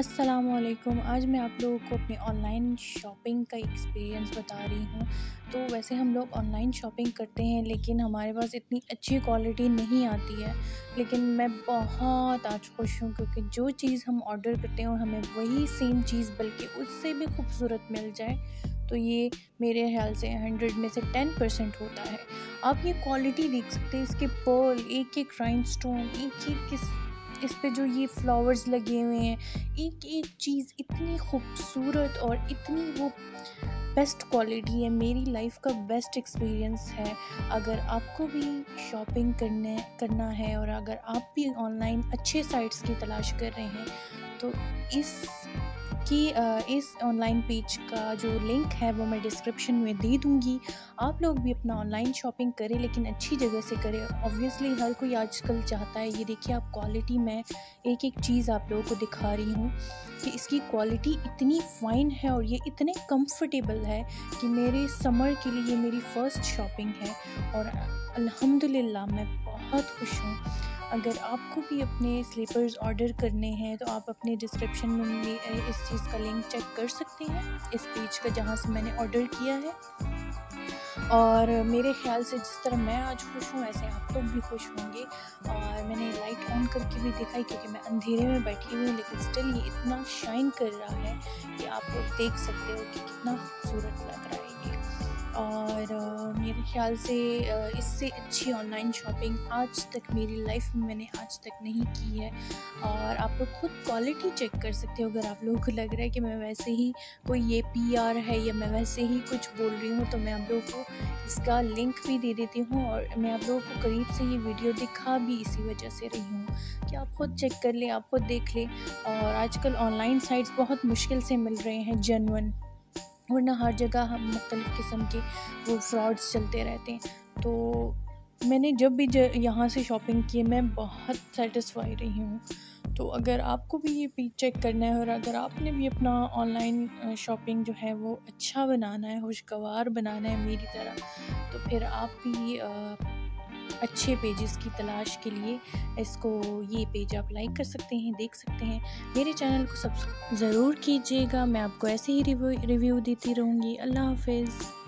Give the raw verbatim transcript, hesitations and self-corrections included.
अस्सलामुअलैकुम। आज मैं आप लोगों को अपनी ऑनलाइन शॉपिंग का एक्सपीरियंस बता रही हूँ। तो वैसे हम लोग ऑनलाइन शॉपिंग करते हैं लेकिन हमारे पास इतनी अच्छी क्वालिटी नहीं आती है। लेकिन मैं बहुत आज खुश हूँ क्योंकि जो चीज़ हम ऑर्डर करते हैं और हमें वही सेम चीज़ बल्कि उससे भी खूबसूरत मिल जाए, तो ये मेरे ख़्याल से हंड्रेड में से टेन परसेंट होता है। आप ये क्वालिटी देख सकते हैं, इसके पर्ल, एक-एक राइनस्टोन, एक-एक इस इस पे जो ये फ्लावर्स लगे हुए हैं, एक-एक चीज़ इतनी खूबसूरत और इतनी वो बेस्ट क्वालिटी है। मेरी लाइफ का बेस्ट एक्सपीरियंस है। अगर आपको भी शॉपिंग करने करना है और अगर आप भी ऑनलाइन अच्छे साइट्स की तलाश कर रहे हैं, तो इस कि अ, इस ऑनलाइन पेज का जो लिंक है वो मैं डिस्क्रिप्शन में दे दूँगी। आप लोग भी अपना ऑनलाइन शॉपिंग करें लेकिन अच्छी जगह से करें। ऑब्वियसली हर कोई आजकल चाहता है, ये देखिए आप क्वालिटी, मैं एक-एक चीज़ आप लोगों को दिखा रही हूँ कि इसकी क्वालिटी इतनी फ़ाइन है और ये इतने कंफर्टेबल है कि मेरे समर के लिए ये मेरी फ़र्स्ट शॉपिंग है और अल्हम्दुलिल्लाह मैं बहुत खुश हूँ। अगर आपको भी अपने स्लीपर्स ऑर्डर करने हैं तो आप अपने डिस्क्रिप्शन में मे इस चीज़ का लिंक चेक कर सकते हैं, इस पेज का जहाँ से मैंने ऑर्डर किया है। और मेरे ख़्याल से जिस तरह मैं आज खुश हूँ ऐसे आप लोग भी खुश होंगे। और मैंने लाइट ऑन करके भी दिखाई क्योंकि मैं अंधेरे में बैठी हुई हूँ, लेकिन स्टिल ये इतना शाइन कर रहा है कि आप लोग देख सकते हो कि कितना खूबसूरत लग रहा है ये। और अ, मेरे ख़्याल से अ, इससे अच्छी ऑनलाइन शॉपिंग आज तक मेरी लाइफ में मैंने आज तक नहीं की है। और आप लोग खुद क्वालिटी चेक कर सकते हो। अगर आप लोगों को लग रहा है कि मैं वैसे ही कोई ये पीआर है या मैं वैसे ही कुछ बोल रही हूँ, तो मैं आप लोगों को इसका लिंक भी दे देती हूँ और मैं आप लोगों को करीब से ये वीडियो दिखा भी इसी वजह से रही हूँ कि आप खुद चेक कर लें, आप खुद देख लें। और आजकल ऑनलाइन साइट्स बहुत मुश्किल से मिल रहे हैं जेन्युइन, वरना हर जगह हम मुख्तलिफ़ किस्म के वो फ्रॉड्स चलते रहते हैं। तो मैंने जब भी ज यहाँ से शॉपिंग की है मैं बहुत सैटिस्फाई रही हूँ। तो अगर आपको भी ये पेज चेक करना है और अगर आपने भी अपना ऑनलाइन अ, शॉपिंग जो है वो अच्छा बनाना है, खुशगवार बनाना है मेरी तरह, तो फिर आप भी अ, अच्छे पेजेस की तलाश के लिए इसको ये पेज आप लाइक कर सकते हैं, देख सकते हैं। मेरे चैनल को सब्सक्राइब ज़रूर कीजिएगा। मैं आपको ऐसे ही रिव्यू रिव्यू देती रहूँगी। अल्लाह हाफ़िज़।